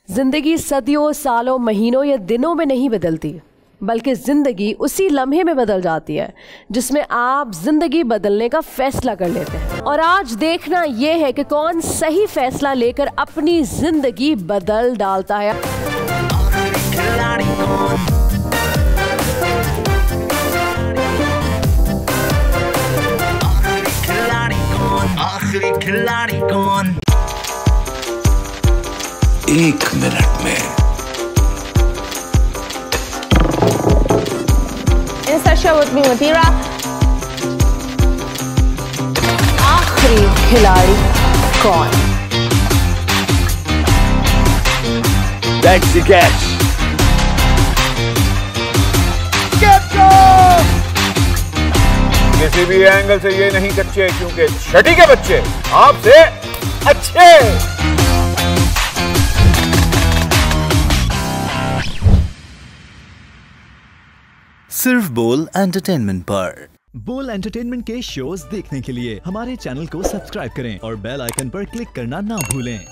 जिंदगी सदियों, सालों, महीनों या दिनों में नहीं बदलती, बल्कि जिंदगी उसी लम्हे में बदल जाती है जिसमें आप जिंदगी बदलने का फैसला कर लेते हैं। और आज देखना यह है कि कौन सही फैसला लेकर अपनी जिंदगी बदल डालता है। आखिरी खिलाड़ी कौन? 1 मिनट में In session with me, Mathira. आखिरी खिलाड़ी कौन? That's the catch. किसी भी एंगल से ये नहीं कच्चे, क्योंकि छठी के बच्चे आपसे अच्छे। सिर्फ बोल एंटरटेनमेंट पर। बोल एंटरटेनमेंट के शोज देखने के लिए हमारे चैनल को सब्सक्राइब करें और बेल आइकन पर क्लिक करना ना भूलें।